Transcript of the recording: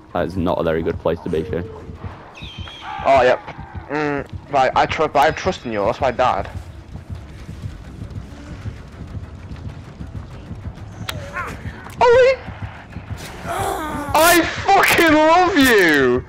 That is not a very good place to be, Shane. Oh, yep. Right, I have trust in you, that's why I died. Ollie! I fucking love you!